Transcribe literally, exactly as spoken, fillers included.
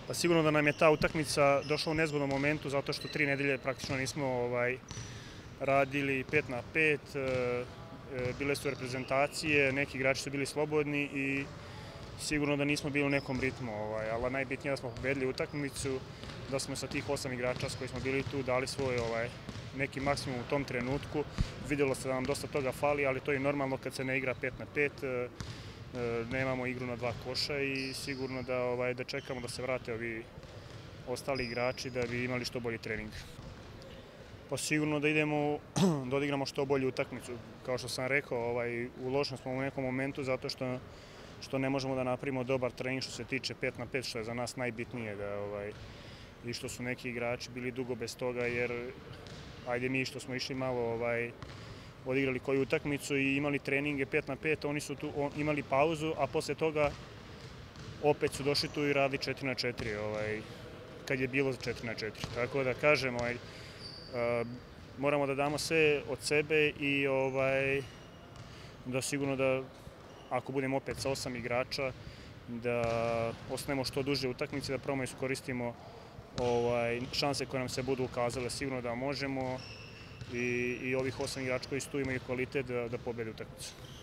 Pa sigurno da nam je ta utakmica došla u nezgodnom momentu zato što tri nedelje praktično nismo ovaj, radili pet na pet, bile su reprezentacije, neki igrači su bili slobodni i sigurno da nismo bili u nekom ritmu, ovaj, ali najbitnije da smo pobedili utakmicu, da smo sa tih osam igrača s koji smo bili tu dali svoj ovaj, neki maksimum u tom trenutku. Vidjelo se da nam dosta toga fali, ali to je normalno kad se ne igra pet na pet, nemamo igru na dva koša i sigurno da, ovaj, da čekamo da se vrate ovi ostali igrači da bi imali što bolji trening. Pa sigurno da idemo, da odigramo što bolju utakmicu. Kao što sam rekao, ovaj, u lošem smo u nekom momentu zato što, što ne možemo da napravimo dobar trening što se tiče pet na pet, što je za nas najbitnije. Da, ovaj, i što su neki igrači bili dugo bez toga, jer ajde mi što smo išli malo ovaj, odigrali koju utakmicu i imali treninge pet na pet, oni su tu on, imali pauzu, a posle toga opet su došli tu i radili četiri na četiri, ovaj, kad je bilo četiri na četiri. Tako da kažem, ovaj, uh, moramo da damo sve od sebe i ovaj, da sigurno da ako budemo opet sa osam igrača, da ostanemo što duže utakmice, da probamo iskoristimo ovaj, šanse koje nam se budu ukazale, sigurno da možemo i, i ovih osam igrača koji su tu imaju kvalitet da, da pobede utakmicu.